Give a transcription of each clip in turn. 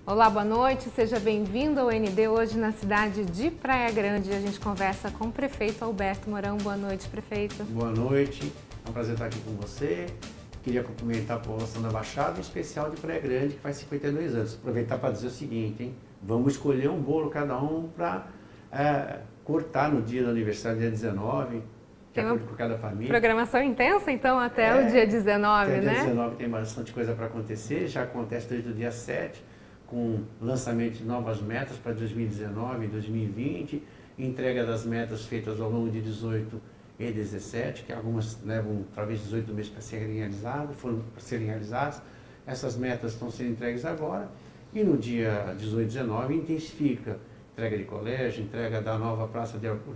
Olá, boa noite, seja bem-vindo ao ND. Hoje na cidade de Praia Grande a gente conversa com o prefeito Alberto Mourão. Boa noite, prefeito. Boa noite, é um prazer estar aqui com você. Queria cumprimentar a população da Baixada, em especial de Praia Grande, que faz 52 anos. Aproveitar para dizer o seguinte, hein? Vamos escolher um bolo cada um para cortar no dia do aniversário, dia 19, de acordo com cada família. Programação intensa, então, até o dia 19, até né? Dia 19 tem bastante coisa para acontecer, já acontece desde o dia 7, com lançamento de novas metas para 2019 e 2020, entrega das metas feitas ao longo de 18 e 17, que algumas levam talvez 18 meses para serem realizadas. Essas metas estão sendo entregues agora e no dia 18 e 19 intensifica entrega de colégio, entrega da nova praça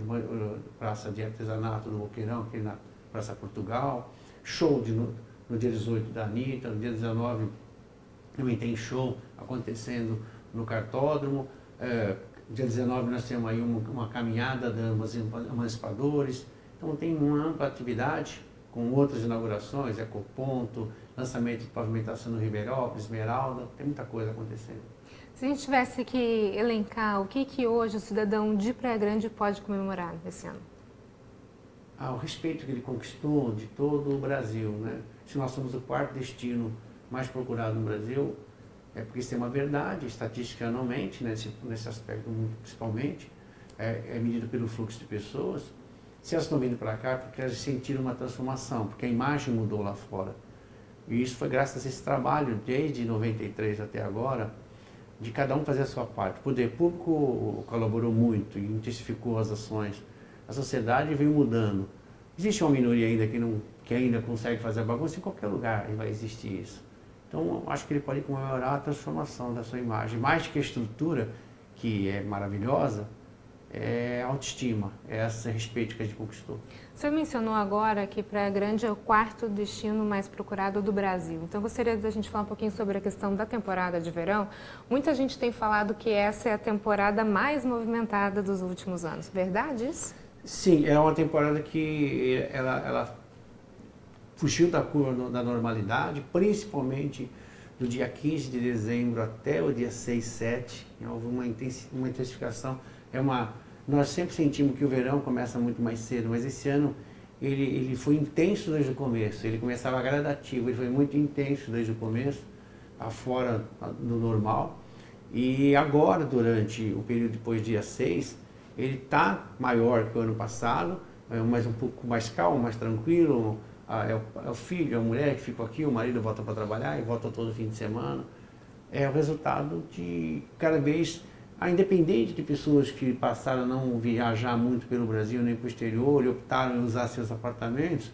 de artesanato do Boqueirão, aqui na Praça Portugal, show no dia 18 da Anitta, no dia 19 também tem show acontecendo no Cartódromo. Dia 19 nós temos aí uma caminhada da emancipadores. Então tem uma ampla atividade com outras inaugurações, Ecoponto, lançamento de pavimentação no Ribeirópolis, Esmeralda, tem muita coisa acontecendo. Se a gente tivesse que elencar o que hoje o cidadão de Praia Grande pode comemorar esse ano? O respeito que ele conquistou de todo o Brasil, né? Se nós somos o quarto destino mais procurado no Brasil, é porque isso é uma verdade, estatística não mente, nesse aspecto principalmente, é medido pelo fluxo de pessoas. Se elas estão vindo para cá, porque elas sentiram uma transformação, porque a imagem mudou lá fora. E isso foi graças a esse trabalho, desde 93 até agora, de cada um fazer a sua parte. O poder público colaborou muito e intensificou as ações. A sociedade veio mudando. Existe uma minoria ainda que ainda consegue fazer a bagunça, em qualquer lugar vai existir isso. Então, acho que ele pode comemorar a transformação da sua imagem. Mais do que a estrutura, que é maravilhosa, é a autoestima, é esse respeito que a gente conquistou. O senhor mencionou agora que Praia Grande é o quarto destino mais procurado do Brasil. Então, gostaria da gente falar um pouquinho sobre a questão da temporada de verão. Muita gente tem falado que essa é a temporada mais movimentada dos últimos anos. Verdade isso? Sim, é uma temporada que ela fugiu da curva da normalidade, principalmente do dia 15 de dezembro até o dia 6, 7. Houve uma intensificação. Nós sempre sentimos que o verão começa muito mais cedo, mas esse ano ele foi intenso desde o começo. Ele começava gradativo, ele foi muito intenso desde o começo, fora do normal. E agora, durante o período depois do dia 6, ele está maior que o ano passado, mas um pouco mais calmo, mais tranquilo. É o filho, a mulher que ficou aqui, o marido volta para trabalhar e volta todo fim de semana. É o resultado de cada vez, independente de pessoas que passaram a não viajar muito pelo Brasil nem para o exterior e optaram em usar seus apartamentos,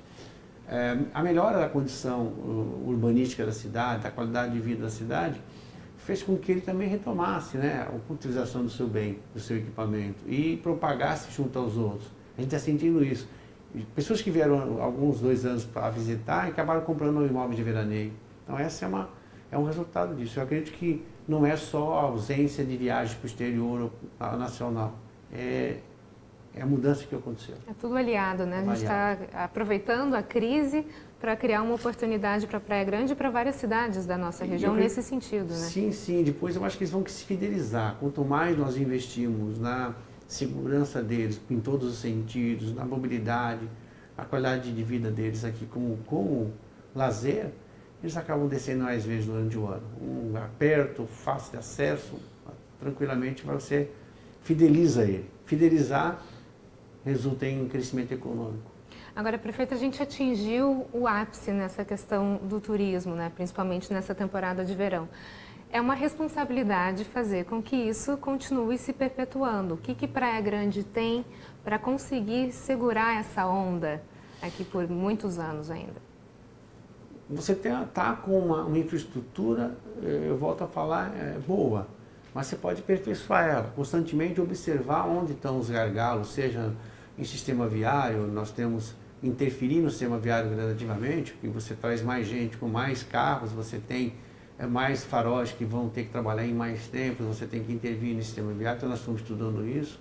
a melhora da condição urbanística da cidade, da qualidade de vida da cidade, fez com que ele também retomasse, né, a utilização do seu bem, do seu equipamento e propagasse junto aos outros. A gente está sentindo isso. Pessoas que vieram alguns 2 anos para visitar e acabaram comprando um imóvel de veraneio. Então essa é um resultado disso. Eu acredito que não é só a ausência de viagem para o exterior ou nacional. É a mudança que aconteceu. É tudo aliado, né? A gente está aproveitando a crise para criar uma oportunidade para Praia Grande e para várias cidades da nossa região nesse sentido, né? Sim, sim. Depois eu acho que eles vão se fidelizar. Quanto mais nós investimos na segurança deles, em todos os sentidos, na mobilidade, a qualidade de vida deles aqui como lazer, eles acabam descendo mais vezes durante o ano. Perto, fácil de acesso, tranquilamente você fideliza ele. Fidelizar resulta em crescimento econômico. Agora, prefeito, a gente atingiu o ápice nessa questão do turismo, né? Principalmente nessa temporada de verão. É uma responsabilidade fazer com que isso continue se perpetuando. O que Praia Grande tem para conseguir segurar essa onda aqui por muitos anos ainda? Você está com uma infraestrutura, eu volto a falar, boa, mas você pode aperfeiçoar ela, constantemente observar onde estão os gargalos, seja em sistema viário, nós temos interferir no sistema viário gradativamente, porque você traz mais gente com mais carros, você tem mais faróis que vão ter que trabalhar em mais tempo, você tem que intervir no sistema viário, então nós estamos estudando isso.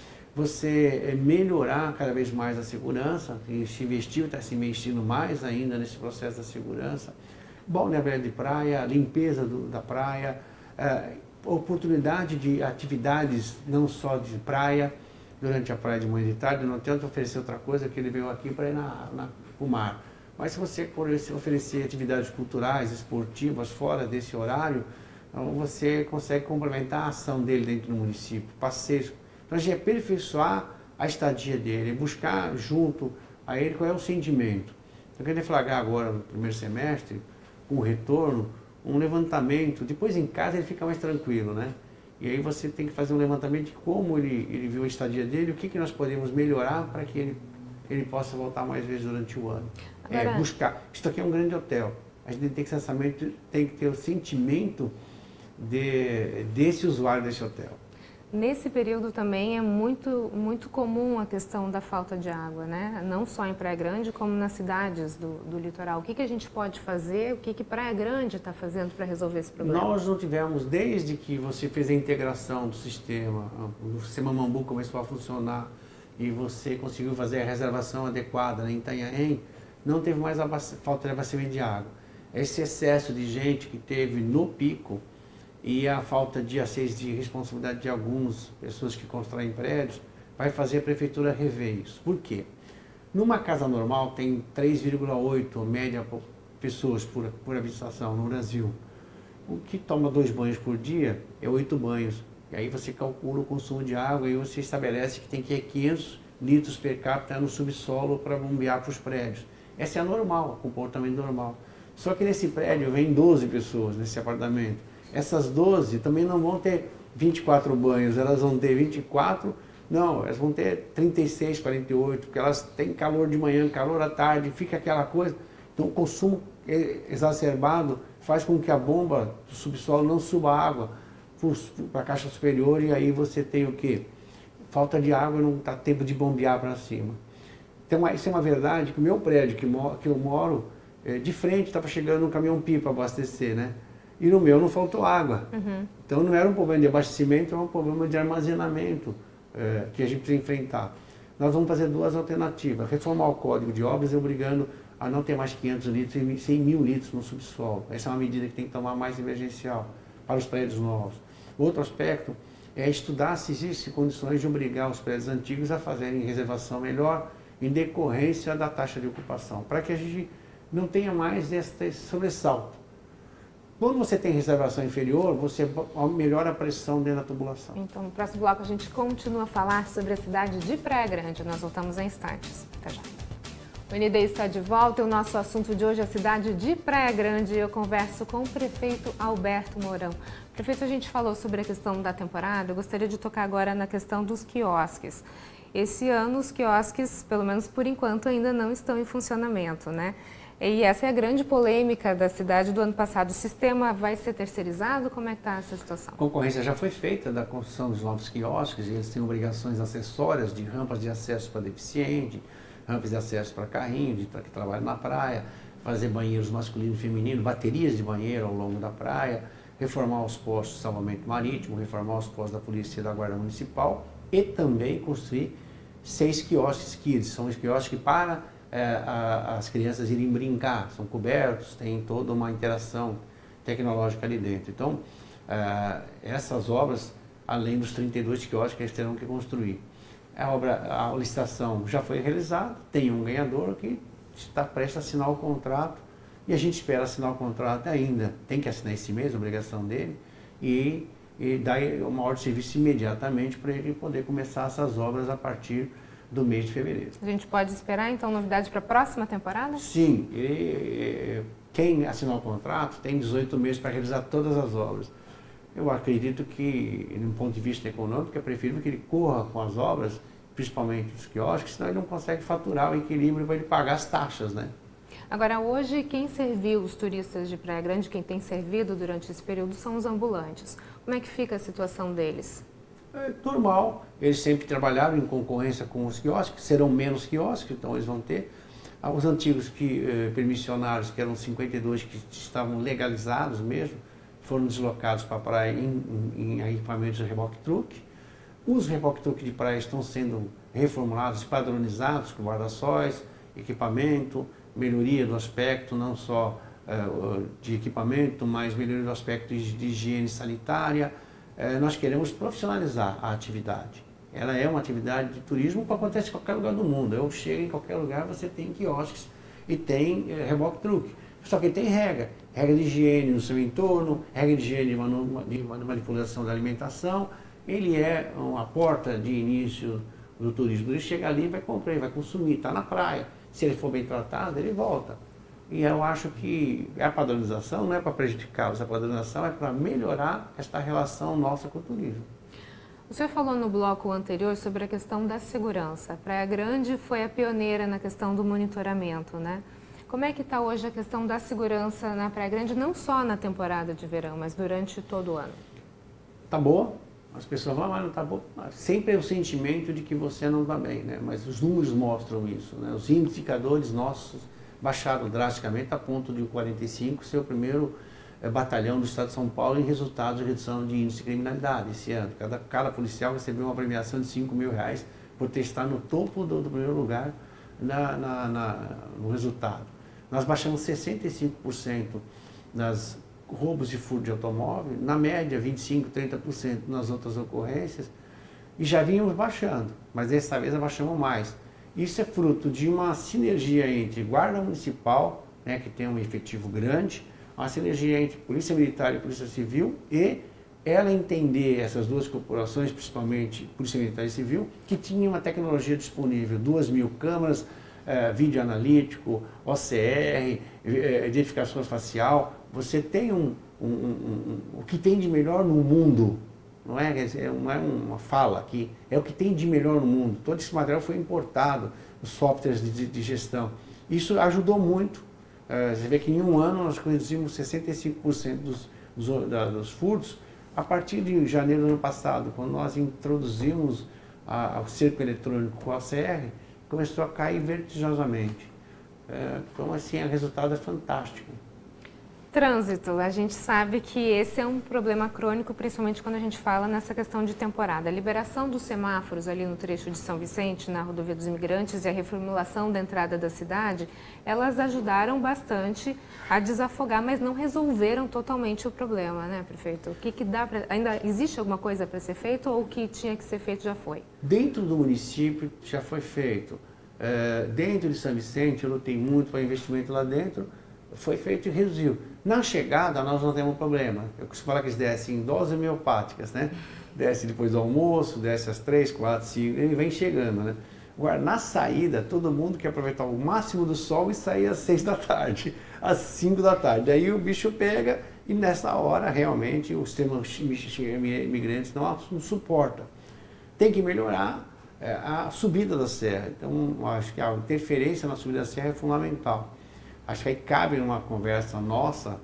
Você melhorar cada vez mais a segurança, e se investiu, está se investindo mais ainda nesse processo da segurança. Balneário de praia, limpeza da praia, oportunidade de atividades não só de praia, durante a praia de manhã e de tarde, não tenta oferecer outra coisa que ele veio aqui para ir no mar. Mas se você oferecer atividades culturais, esportivas, fora desse horário, então você consegue complementar a ação dele dentro do município, passeios. Então a gente aperfeiçoar a estadia dele, buscar junto a ele qual é o sentimento. Eu quero deflagrar agora, no primeiro semestre, com o retorno, um levantamento. Depois em casa ele fica mais tranquilo, né? E aí você tem que fazer um levantamento de como ele viu a estadia dele, o que nós podemos melhorar para que ele possa voltar mais vezes durante o ano. Agora, Buscar. Isso aqui é um grande hotel. A gente tem que ter o sentimento desse usuário desse hotel. nesse período também é muito comum a questão da falta de água, né? Não só em Praia Grande, como nas cidades do litoral. O que a gente pode fazer, o que Praia Grande está fazendo para resolver esse problema? Nós não tivemos, desde que você fez a integração do sistema, o sistema Mambu começou a funcionar e você conseguiu fazer a reservação adequada em Itanhaém, não teve mais falta de abastecimento de água. Esse excesso de gente que teve no pico e a falta de acesso de responsabilidade de algumas pessoas que constroem prédios vai fazer a prefeitura rever isso. Por quê? Numa casa normal tem 3,8 média pessoas por habitação no Brasil. O que toma 2 banhos por dia é 8 banhos. E aí você calcula o consumo de água e você estabelece que tem que ir 500 litros per capita no subsolo para bombear para os prédios. Essa é a normal, o comportamento normal. Só que nesse prédio vem 12 pessoas nesse apartamento. Essas 12 também não vão ter 24 banhos, elas vão ter 24, não, elas vão ter 36, 48, porque elas têm calor de manhã, calor à tarde, fica aquela coisa. Então o consumo exacerbado faz com que a bomba do subsolo não suba água para a caixa superior e aí você tem o quê? Falta de água e não dá tempo de bombear para cima. Então isso é uma verdade que o meu prédio que eu moro, de frente estava chegando um caminhão-pipa para abastecer, né? E no meu não faltou água. Uhum. Então não era um problema de abastecimento, era um problema de armazenamento que a gente precisa enfrentar. Nós vamos fazer 2 alternativas. Reformar o Código de Obras, obrigando a não ter mais 500 litros e 100 mil litros no subsolo. Essa é uma medida que tem que tomar mais emergencial para os prédios novos. Outro aspecto é estudar se existem condições de obrigar os prédios antigos a fazerem reservação melhor em decorrência da taxa de ocupação, para que a gente não tenha mais esse sobressalto. Quando você tem reservação inferior, você melhora a pressão dentro da tubulação. Então, no próximo bloco a gente continua a falar sobre a cidade de Praia Grande. Nós voltamos em instantes. Até já. O ND está de volta e o nosso assunto de hoje é a cidade de Praia Grande. Eu converso com o prefeito Alberto Mourão. Prefeito, a gente falou sobre a questão da temporada. Eu gostaria de tocar agora na questão dos quiosques. Esse ano, os quiosques, pelo menos por enquanto, ainda não estão em funcionamento, né? E essa é a grande polêmica da cidade do ano passado. O sistema vai ser terceirizado? Como é que está essa situação? A concorrência já foi feita da construção dos novos quiosques, e eles têm obrigações acessórias de rampas de acesso para deficiente, rampas de acesso para carrinho, para que trabalha na praia, fazer banheiros masculino e feminino, baterias de banheiro ao longo da praia, reformar os postos de salvamento marítimo, reformar os postos da Polícia e da Guarda Municipal e também construir 6 quiosques kids. São os quiosques para as crianças irem brincar, são cobertos, tem toda uma interação tecnológica ali dentro. Então, essas obras, além dos 32 quiosques que eles terão que construir. A licitação já foi realizada, tem um ganhador que está prestes a assinar o contrato e a gente espera assinar o contrato ainda. Tem que assinar esse mês, a obrigação dele, e dar uma ordem de serviço imediatamente para ele poder começar essas obras a partir do mês de fevereiro. A gente pode esperar, então, novidades para a próxima temporada? Sim. Quem assinar o contrato tem 18 meses para realizar todas as obras. Eu acredito que, do ponto de vista econômico, é preferível que ele corra com as obras, principalmente os quiosques, senão ele não consegue faturar o equilíbrio para ele pagar as taxas, né? Agora, hoje, quem serviu os turistas de Praia Grande, quem tem servido durante esse período, são os ambulantes. Como é que fica a situação deles? É normal, eles sempre trabalharam em concorrência com os quiosques, serão menos quiosques, então eles vão ter. Os antigos permissionários, que eram 52, que estavam legalizados mesmo, foram deslocados para a praia em equipamentos de reboque-truque. Os reboque-truque de praia estão sendo reformulados e padronizados com guarda-sóis, equipamento, melhoria do aspecto, não só de equipamento, mas melhoria do aspecto de higiene sanitária, nós queremos profissionalizar a atividade. Ela é uma atividade de turismo que acontece em qualquer lugar do mundo. Eu chego em qualquer lugar, você tem quiosques e tem reboque truque. Só que tem regra de higiene no seu entorno, regra de higiene de manipulação da alimentação. Ele é uma porta de início do turismo. Ele chega ali, vai comprar, vai consumir, está na praia. Se ele for bem tratado, ele volta. E eu acho que a padronização não é para prejudicar, a padronização é para melhorar esta relação nossa com o turismo. O senhor falou no bloco anterior sobre a questão da segurança. Praia Grande foi a pioneira na questão do monitoramento, né? Como é que está hoje a questão da segurança na Praia Grande, não só na temporada de verão, mas durante todo o ano? Está boa. As pessoas falam, mas não está boa. Sempre é o sentimento de que você não está bem, né? Mas os números mostram isso, né? Os indicadores nossos baixaram drasticamente a ponto de o 45 ser o primeiro batalhão do estado de São Paulo em resultados de redução de índice de criminalidade esse ano. Cada policial recebeu uma premiação de R$5.000 por ter estado no topo do primeiro lugar no resultado. Nós baixamos 65% nas roubos de furto de automóvel, na média 25%, 30% nas outras ocorrências, e já vínhamos baixando, mas dessa vez abaixamos mais. Isso é fruto de uma sinergia entre Guarda Municipal, né, que tem um efetivo grande, uma sinergia entre Polícia Militar e Polícia Civil, e ela entender essas duas corporações, principalmente Polícia Militar e Civil, que tinha uma tecnologia disponível, 2.000 câmeras, vídeo analítico, OCR, identificação facial. Você tem o que tem de melhor no mundo, não é uma fala aqui, é o que tem de melhor no mundo. Todo esse material foi importado, os softwares de gestão. Isso ajudou muito. Você vê que em um ano nós reduzimos 65% dos furtos. A partir de janeiro do ano passado, quando nós introduzimos o cerco eletrônico com a OCR, começou a cair vertiginosamente. Então, assim, o resultado é fantástico. Trânsito, a gente sabe que esse é um problema crônico, principalmente quando a gente fala nessa questão de temporada. A liberação dos semáforos ali no trecho de São Vicente, na Rodovia dos Imigrantes, e a reformulação da entrada da cidade, elas ajudaram bastante a desafogar, mas não resolveram totalmente o problema, né, prefeito? O que dá pra... Ainda existe alguma coisa para ser feito ou o que tinha que ser feito já foi? Dentro do município já foi feito. Dentro de São Vicente, eu lutei muito para investimento lá dentro, foi feito e reduziu. Na chegada, nós não temos problema. Eu costumo falar que eles descem em doses homeopáticas, né? Desce depois do almoço, desce às 3, 4, 5, ele vem chegando, né? Agora, na saída, todo mundo quer aproveitar o máximo do sol e sair às 6 da tarde, às 5 da tarde. Aí o bicho pega e nessa hora, realmente, o sistema imigrantes não suporta. Tem que melhorar a subida da serra. Então, acho que a interferência na subida da serra é fundamental. Acho que aí cabe uma conversa nossa,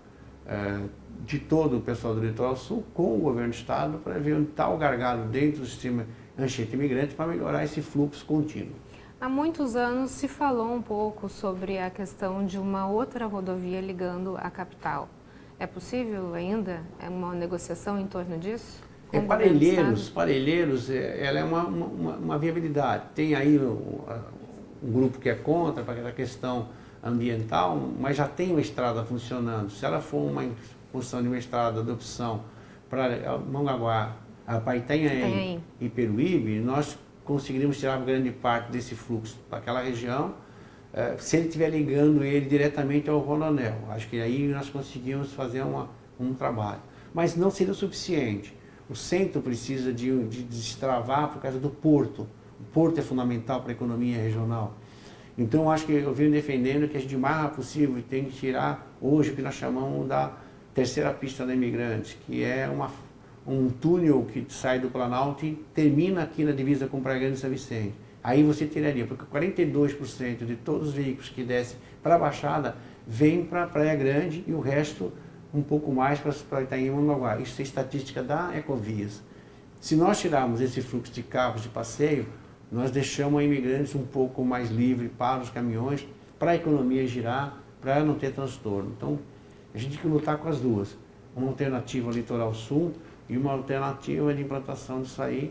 de todo o pessoal do Litoral Sul, com o governo do estado, para ver onde está o gargalo dentro do sistema Anchieta Imigrante para melhorar esse fluxo contínuo. Há muitos anos se falou um pouco sobre a questão de uma outra rodovia ligando a capital. É possível ainda uma negociação em torno disso? Parelheiros, ela é uma viabilidade. Tem aí um grupo que é contra, para aquela questão ambiental, mas já tem uma estrada funcionando. Se ela for uma função de uma estrada de opção para Mongaguá, para Itanhaém e Peruíbe, nós conseguiríamos tirar grande parte desse fluxo para aquela região, se ele estiver ligando ele diretamente ao Rodoanel. Acho que aí nós conseguimos fazer um trabalho. Mas não seria o suficiente. O centro precisa de destravar por causa do porto. O porto é fundamental para a economia regional. Então, acho que eu venho defendendo que a gente, o mais rápido possível, tem que tirar hoje o que nós chamamos da terceira pista da Imigrante, que é um túnel que sai do Planalto e termina aqui na divisa com Praia Grande e São Vicente. Aí você tiraria, porque 42% de todos os veículos que descem para a Baixada vêm para Praia Grande e o resto um pouco mais para Itaim e Mongaguá. Isso é estatística da Ecovias. Se nós tirarmos esse fluxo de carros de passeio, nós deixamos a Imigrantes um pouco mais livre para os caminhões, para a economia girar, para não ter transtorno. Então, a gente tem que lutar com as duas. Uma alternativa ao Litoral Sul e uma alternativa de implantação disso aí.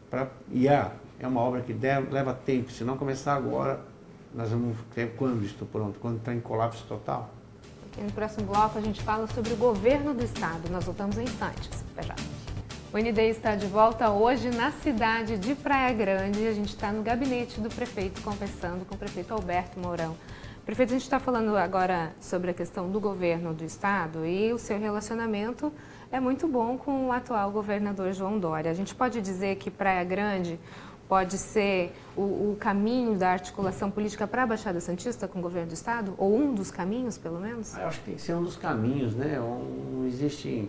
É uma obra que leva tempo. Se não começar agora, nós vamos ter quando isso pronto? Quando está em colapso total? Aqui no próximo bloco a gente fala sobre o governo do estado. Nós voltamos em instantes. Até já. O ND está de volta hoje na cidade de Praia Grande. A gente está no gabinete do prefeito, conversando com o prefeito Alberto Mourão. Prefeito, a gente está falando agora sobre a questão do governo do estado e o seu relacionamento é muito bom com o atual governador João Dória. A gente pode dizer que Praia Grande pode ser o caminho da articulação política para a Baixada Santista com o governo do estado? Ou um dos caminhos, pelo menos? Eu acho que tem que ser um dos caminhos, né? Não existe...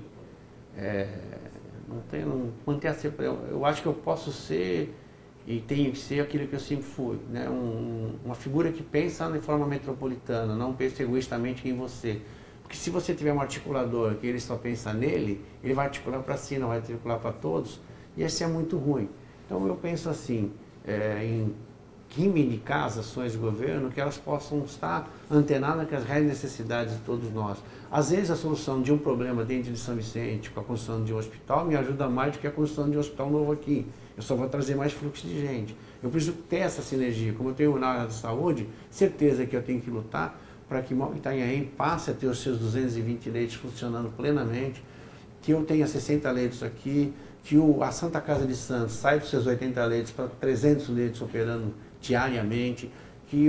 manter a ser, eu acho que eu posso ser e tenho que ser aquilo que eu sempre fui, né? Uma figura que pensa de forma metropolitana, não pensa egoístamente em você. Porque se você tiver um articulador que ele só pensa nele, ele vai articular para si, não vai articular para todos, e esse é muito ruim. Então eu penso assim, em reivindicar as ações de governo, que elas possam estar antenadas com as reais necessidades de todos nós. Às vezes a solução de um problema dentro de São Vicente, com a construção de um hospital, me ajuda mais do que a construção de um hospital novo aqui. Eu só vou trazer mais fluxo de gente. Eu preciso ter essa sinergia. Como eu tenho na área da saúde, certeza que eu tenho que lutar para que Itanhaém passe a ter os seus 220 leitos funcionando plenamente, que eu tenha 60 leitos aqui, que a Santa Casa de Santos saia dos seus 80 leitos para 300 leitos operando diariamente, que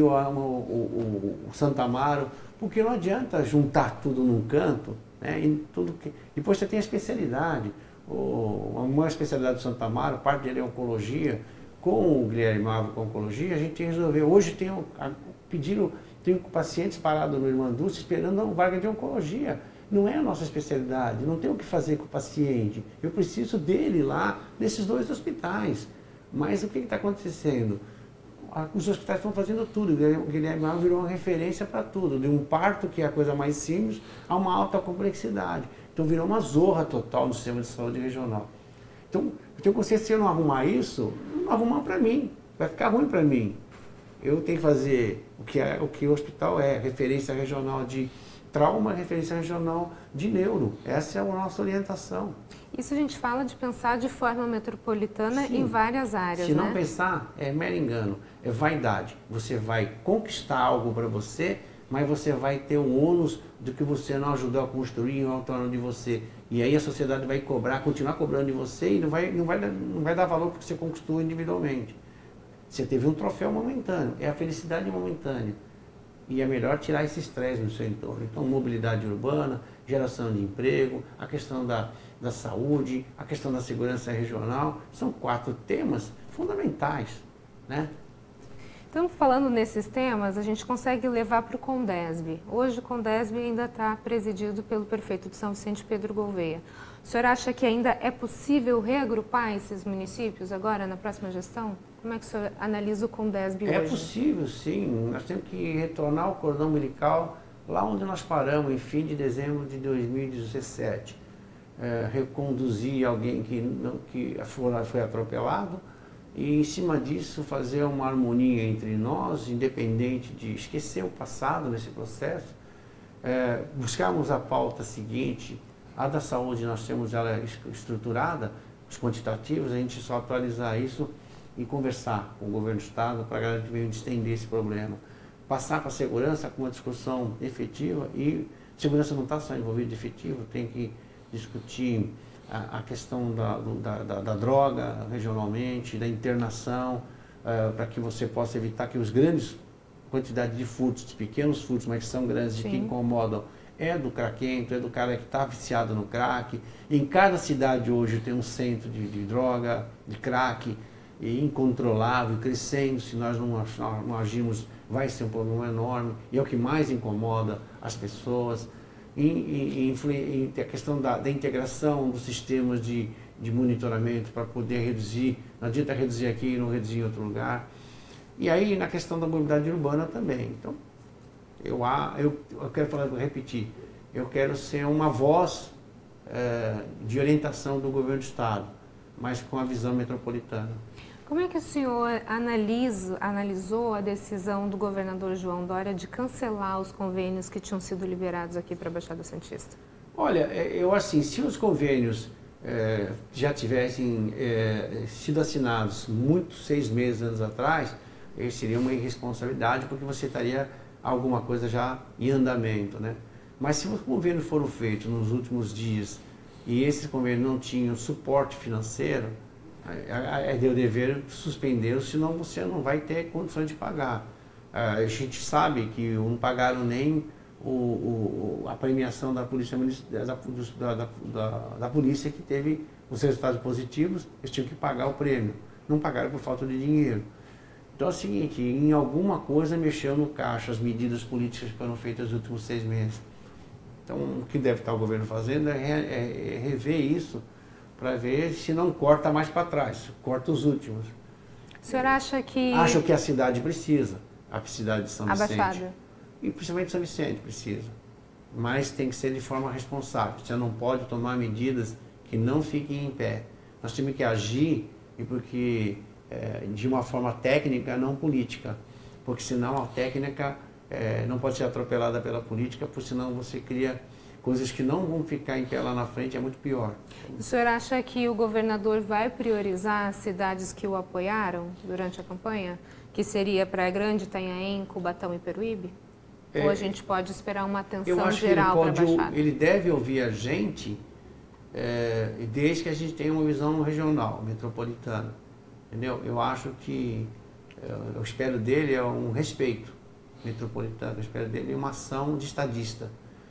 o Santo Amaro, porque não adianta juntar tudo num canto, né? Depois você tem a especialidade, uma especialidade do Santo Amaro, parte dele é oncologia, com o Guilherme Mavo com oncologia, a gente resolveu, hoje tenho pacientes parados no Irmã Dulce esperando uma vaga de oncologia. Não é a nossa especialidade, não tem o que fazer com o paciente. Eu preciso dele lá, nesses dois hospitais. Mas o que está acontecendo? Os hospitais estão fazendo tudo. O Guilherme Mavo virou uma referência para tudo. De um parto, que é a coisa mais simples, a uma alta complexidade. Então virou uma zorra total no sistema de saúde regional. Então, eu tenho consciência que se eu não arrumar isso, não arrumar para mim. Vai ficar ruim para mim. Eu tenho que fazer o que o hospital é, referência regional de trauma, referência regional de neuro. Essa é a nossa orientação. Isso a gente fala de pensar de forma metropolitana. Sim, em várias áreas, se não pensar, é mero engano, é vaidade. Você vai conquistar algo para você, mas você vai ter um ônus do que você não ajudou a construir em torno de você. E aí a sociedade vai continuar cobrando de você e não vai dar valor porque você conquistou individualmente. Você teve um troféu momentâneo, é a felicidade momentânea. E é melhor tirar esse estresse no seu entorno. Então, mobilidade urbana, geração de emprego, a questão da saúde, a questão da segurança regional, são 4 temas fundamentais, né? Então, falando nesses temas, a gente consegue levar para o Condesb. Hoje o Condesb ainda está presidido pelo prefeito de São Vicente, Pedro Gouveia. O senhor acha que ainda é possível reagrupar esses municípios agora, na próxima gestão? Como é que o senhor analisa o Condesb hoje? É possível, sim. Nós temos que retornar ao cordão umbilical lá onde nós paramos, em fim de dezembro de 2017. Reconduzir alguém que foi atropelado e, em cima disso, fazer uma harmonia entre nós, independente de esquecer o passado nesse processo. Buscarmos a pauta seguinte. A da saúde nós temos ela estruturada, os quantitativos, a gente só atualizar isso e conversar com o governo do estado para a gente estender esse problema. Passar para a segurança com uma discussão efetiva, e segurança não está só envolvida de efetivo, tem que discutir a questão da droga regionalmente, da internação, para que você possa evitar que os grandes quantidades de furtos, pequenos furtos, mas que são grandes e que incomodam, é do craquento, é do cara que está viciado no crack. Em cada cidade hoje tem um centro de droga, de crack, incontrolável, crescendo. Se nós não agirmos, vai ser um problema enorme, e é o que mais incomoda as pessoas. E a questão da integração dos sistemas de monitoramento para poder reduzir, não adianta reduzir aqui e não reduzir em outro lugar. E aí na questão da mobilidade urbana também. Então, eu quero repetir, eu quero ser uma voz de orientação do governo do estado, mas com a visão metropolitana. Como é que o senhor analisou a decisão do governador João Dória de cancelar os convênios que tinham sido liberados aqui para a Baixada Santista? Olha, se os convênios já tivessem sido assinados 6 meses, anos atrás, seria uma irresponsabilidade, porque você estaria alguma coisa já em andamento, né? Mas se os convênios foram feitos nos últimos dias e esses convênios não tinham suporte financeiro, é de dever suspendê-los, senão você não vai ter condições de pagar. A gente sabe que não pagaram nem a premiação da polícia, da polícia que teve os resultados positivos, eles tinham que pagar o prêmio. Não pagaram por falta de dinheiro. Então é o seguinte, em alguma coisa mexeu no caixa as medidas políticas que foram feitas nos últimos 6 meses. Então o que deve estar o governo fazendo é rever isso, para ver se não corta mais para trás, corta os últimos. O senhor acha que... Acho que a cidade precisa, a cidade de São Vicente. Baixada. E principalmente São Vicente precisa. Mas tem que ser de forma responsável. Você não pode tomar medidas que não fiquem em pé. Nós temos que agir de uma forma técnica, não política. Porque senão a técnica não pode ser atropelada pela política, porque senão você cria coisas que não vão ficar em pé lá na frente, é muito pior. O senhor acha que o governador vai priorizar as cidades que o apoiaram durante a campanha? Que seria Praia Grande, Itanhaém, Cubatão e Peruíbe? Ou a gente pode esperar uma atenção geral para a Baixada? Ele deve ouvir a gente, desde que a gente tenha uma visão regional, metropolitana. Entendeu? Eu acho que, eu espero dele um respeito metropolitano, eu espero dele uma ação de estadista.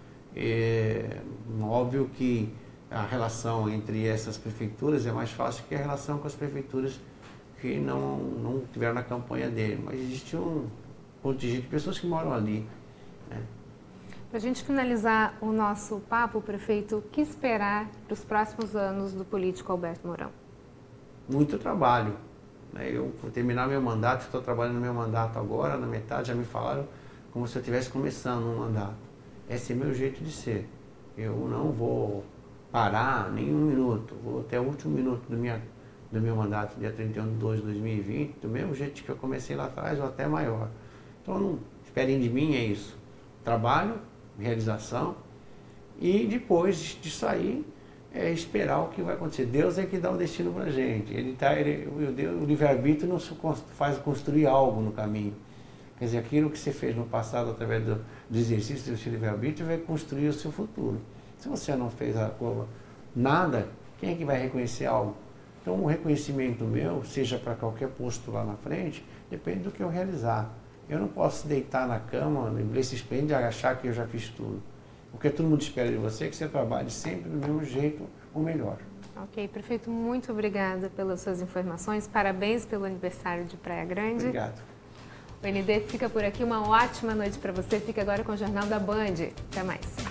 Óbvio que a relação entre essas prefeituras é mais fácil que a relação com as prefeituras que não tiveram na campanha dele, mas existe um contingente de pessoas que moram ali. Né? Para a gente finalizar o nosso papo, prefeito, o que esperar para os próximos anos do político Alberto Mourão? Muito trabalho. Né? Eu vou terminar meu mandato, estou trabalhando no meu mandato agora, na metade, já me falaram como se eu estivesse começando um mandato. Esse é meu jeito de ser. Eu não vou parar nem um minuto, vou até o último minuto do meu mandato, dia 31 de 2 de 2020, do mesmo jeito que eu comecei lá atrás, ou até maior. Então, não esperem de mim, é isso. Trabalho, realização, e depois de sair, esperar o que vai acontecer. Deus é que dá o destino para a gente. O livre-arbítrio não faz construir algo no caminho. Quer dizer, aquilo que você fez no passado através do exercício do seu livre-arbítrio vai construir o seu futuro. Se você não fez nada, quem é que vai reconhecer algo? Então, o reconhecimento meu, seja para qualquer posto lá na frente, depende do que eu realizar. Eu não posso deitar na cama, ler esse espelho e achar que eu já fiz tudo. O que todo mundo espera de você é que você trabalhe sempre do mesmo jeito ou melhor. Ok, prefeito, muito obrigada pelas suas informações. Parabéns pelo aniversário de Praia Grande. Obrigado. O ND fica por aqui. Uma ótima noite para você. Fica agora com o Jornal da Band. Até mais.